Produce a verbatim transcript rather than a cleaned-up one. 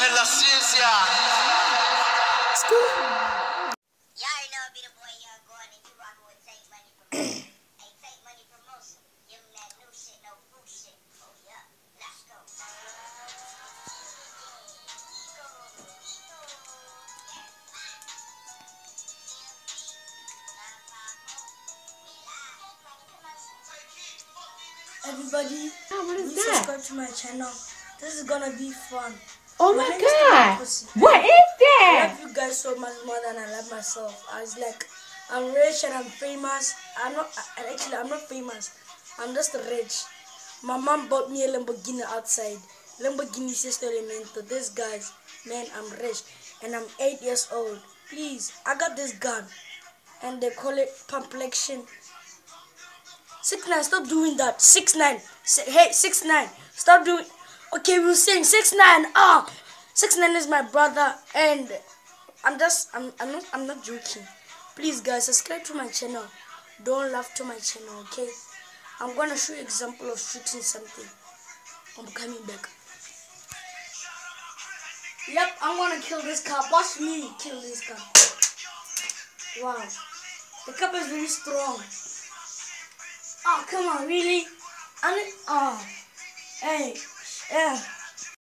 en la ciencia. Everybody, Oh, what is please that? subscribe to my channel. This is gonna be fun. Oh My my name is god! Pussy. What is I that? love you guys so much more than I love myself. I was like, I'm rich and I'm famous. I'm not, I- actually, I'm not famous. I'm just rich. My mom bought me a Lamborghini outside. Lamborghini Sesto Elemento. This guys, man, I'm rich. And I'm eight years old. Please, I got this gun. And they call it Pumplexion. Six nine, stop doing that. Six nine, hey six nine, stop doing. Okay, we'll sing six nine. Ah, six nine is my brother, and I'm just, I'm, I'm not, I'm not joking. Please, guys, subscribe to my channel. Don't laugh to my channel, okay? I'm gonna show you example of shooting something. I'm coming back. Yep, I'm gonna kill this car. Watch me kill this car. Wow, the cup is very strong. Oh, come on, really? I mean, oh, hey, yeah.